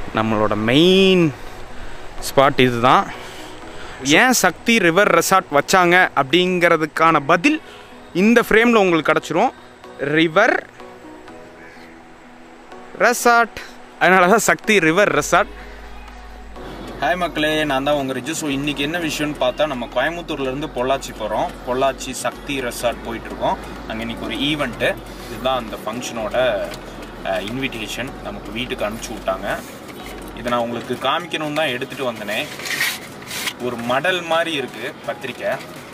நம்மளோட main spot இதுதான். ஏன் சக்தி ரிவர் ரெசார்ட் வச்சாங்க அப்படிங்கிறதுக்கான பதில் இந்த ஃப்ரேமில் உங்களுக்கு கிடச்சிரும். ரிவர் ரெசார்ட், அதனால தான் சக்தி ரிவர் ரெசார்ட். ஹாய் மக்களே, நான் தான் உங்கள் ரிஜு. ஸோ இன்றைக்கி என்ன விஷயம்னு பார்த்தா, நம்ம கோயம்புத்தூர்லேருந்து பொள்ளாச்சி போகிறோம். பொள்ளாச்சி சக்தி ரெசார்ட் போயிட்டுருக்கோம். அங்கே இன்றைக்கி ஒரு ஈவெண்ட்டு. இதுதான் அந்த ஃபங்க்ஷனோட இன்விடேஷன். நமக்கு வீட்டுக்கு அனுப்பிச்சி விட்டாங்க. இதை நான் உங்களுக்கு காமிக்கணும்னு தான் எடுத்துகிட்டு வந்தேனே. ஒரு மடல் மாதிரி இருக்குது பத்திரிக்கை.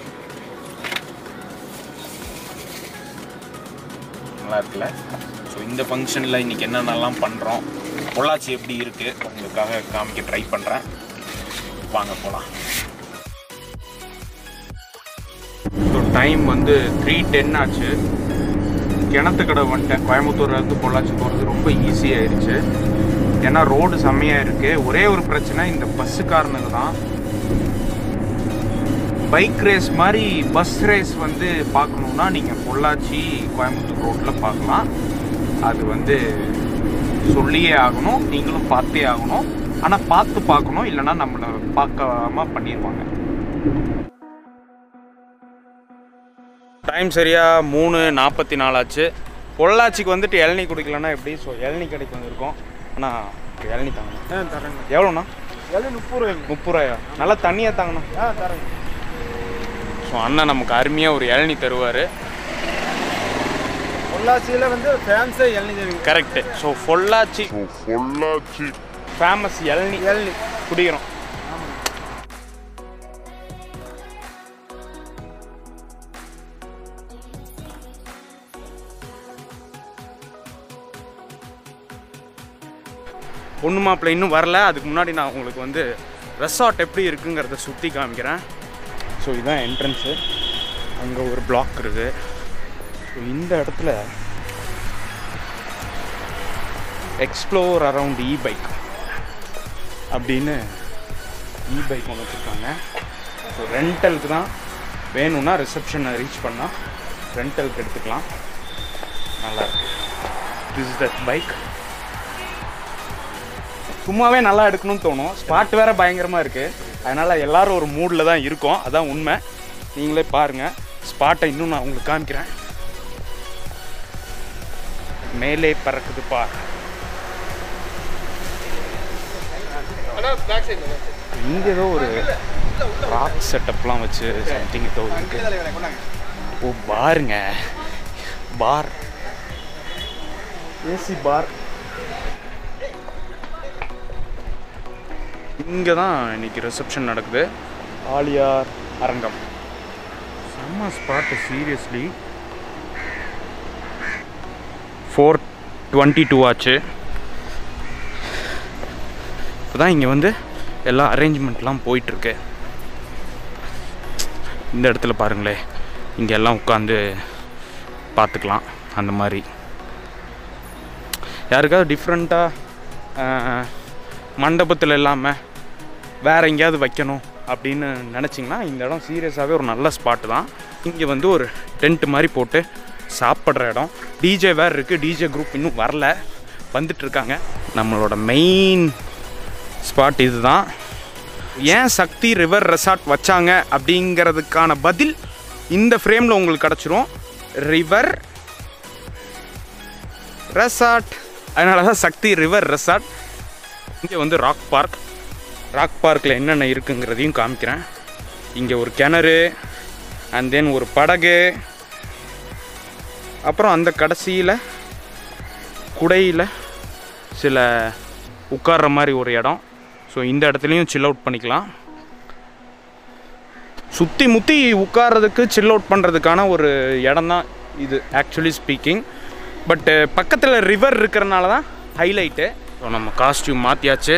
நல்லா இருக்குல்ல? ஸோ இந்த ஃபங்க்ஷனில் இன்றைக்கி என்னென்னலாம் பண்ணுறோம், பொள்ளாச்சி எப்படி இருக்குது உங்களுக்காக காமிக்க ட்ரை பண்ணுறேன். வாங்க போகலாம். ஸோ டைம் வந்து 3:10 ஆச்சு. கிணத்துக்கடை வந்துட்டேன். கோயம்புத்தூர்லேருந்து பொள்ளாச்சி போகிறது ரொம்ப ஈஸியாகிடுச்சு. ஏன்னா ரோடு செம்மையாக இருக்குது. ஒரே ஒரு பிரச்சனை, இந்த பஸ்ஸுக்காரனுங்க தான். பைக் ரேஸ் மாதிரி பஸ் ரேஸ் வந்து பார்க்கணுன்னா நீங்கள் பொள்ளாச்சி கோயம்புத்தூர் ரோட்டில் பார்க்கலாம். அது வந்து சொல்லியே ஆகணும், நீங்களும் பார்த்தே ஆகணும். ஆனால் பார்த்து பார்க்கணும், இல்லைன்னா நம்மளை பார்க்காம பண்ணிடுவாங்க. டைம் சரியாக 3:44 ஆச்சு. பொள்ளாச்சிக்கு வந்துட்டு இளநீ குடிக்கலன்னா எப்படி? ஸோ இளநீ கடைக்கு வந்திருக்கோம். ஆனால் இளநீ தாங்கண்ணா. தரேங்க. எவ்வளோண்ணா? இளநீ 30 ரூபாயா? நல்லா தண்ணியாக தாங்கண்ணா. தரேங்க. ஸோ அண்ணன் நமக்கு அருமையாக ஒரு இளநீ தருவார். பொள்ளாச்சியில் வந்து ஃபேமஸே இளநீ தருவீங்க. கரெக்டு. ஸோ பொள்ளாச்சி ஃபேமஸ் இளநீ குடிக்கிறோம். பொண்ணு மாப்பிள்ளை இன்னும் வரல. அதுக்கு முன்னாடி நான் உங்களுக்கு வந்து ரெசார்ட் எப்படி இருக்குங்கிறத சுற்றி காமிக்கிறேன். ஸோ இதுதான் என்ட்ரன்ஸு. அங்கே ஒரு பிளாக் இருக்குது. ஸோ இந்த இடத்துல எக்ஸ்ப்ளோர் அரவுண்ட் பைக் அப்படின்னு பைக் ஒன்று வச்சுருக்காங்க. ஸோ ரெண்டலுக்கு தான் வேணும்னா ரிசப்ஷனை ரீச் பண்ணால் ரெண்டலுக்கு எடுத்துக்கலாம். நல்லாயிருக்கு. This is that bike. சும்மாவே நல்லா எடுக்கணும்னு தோணும். ஸ்பாட் வேறு பயங்கரமாக இருக்குது. அதனால் எல்லோரும் ஒரு மூடில் தான் இருக்கோம். அதான் உண்மை. நீங்களே பாருங்கள். ஸ்பாட்டை இன்னும் நான் உங்களுக்கு காமிக்கிறேன். மேலே பறக்குது பார். இங்கே ஏதோ ஒரு ராக் செட்டப்லாம் வச்சு சம்திங் ஏதோ இருக்கு. ஓ பாருங்க, பார், ஏசி பார். இங்கே தான் இன்றைக்கி ரிசப்ஷன் நடக்குது. ஆலியார் அரங்கம். செம்ம ஸ்பாட்டு. சீரியஸ்லி 4:22 ஆச்சு. இப்போ தான் இங்கே வந்து எல்லா அரேஞ்ச்மெண்ட்லாம் போயிட்டுருக்கு. இந்த இடத்துல பாருங்களே, இங்கே எல்லாம் உட்காந்து பார்த்துக்கலாம். அந்த மாதிரி யாருக்காவது டிஃப்ரெண்ட்டாக மண்டபத்தில் இல்லாமல் வேறு எங்கேயாவது வைக்கணும் அப்படின்னு நினச்சிங்கன்னா இந்த இடம் சீரியஸாகவே ஒரு நல்ல ஸ்பாட்டு தான். இங்கே வந்து ஒரு டென்ட் மாதிரி போட்டு சாப்பிட்ற இடம். டிஜே வேறு இருக்குது. டிஜே குரூப் இன்னும் வரல, வந்துட்டுருக்காங்க. நம்மளோட மெயின் ஸ்பாட் இது தான். ஏன் சக்தி ரிவர் ரெசார்ட் வச்சாங்க அப்படிங்கிறதுக்கான பதில் இந்த ஃப்ரேமில் உங்களுக்கு கிடச்சிரும். ரிவர் ரெசார்ட், அதனால தான் சக்தி ரிவர் ரெசார்ட். இங்கே வந்து ராக் பார்க். ராக் பார்க்கில் என்னென்ன இருக்குங்கிறதையும் காமிக்கிறேன். இங்கே ஒரு கிணறு, அண்ட் தென் ஒரு படகு, அப்புறம் அந்த கடைசியில் குடையில் சில உட்கார்ற மாதிரி ஒரு இடம். ஸோ இந்த இடத்துலையும் சில் அவுட் பண்ணிக்கலாம். சுற்றி முற்றி உட்கார்றதுக்கு சில் அவுட் பண்ணுறதுக்கான ஒரு இடம் தான் இது ஆக்சுவலி ஸ்பீக்கிங். பட்டு பக்கத்தில் ரிவர் இருக்கிறனால தான் ஹைலைட்டு. ஸோ நம்ம காஸ்டியூம் மாற்றியாச்சு.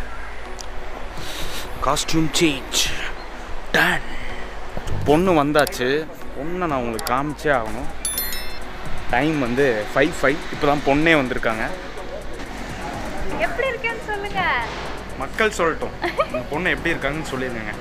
Costume change done. பொண்ணு வந்தாச்சு. பொண்ணை நான் உங்களுக்கு காமிச்சே ஆகணும். டைம் வந்து 5:05. இப்போ தான் பொண்ணே வந்திருக்காங்க. எப்படி இருக்கேன்னு சொல்லுங்க. மக்கள் சொல்லட்டும். இந்த பொண்ணு எப்படி இருக்காங்கன்னு சொல்லிடுங்க.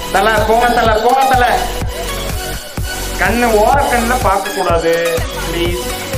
தலை போங்க தலை போங்க தலை. கண்ணு ஓர கண்ணில் பார்க்கக்கூடாது ப்ளீஸ்.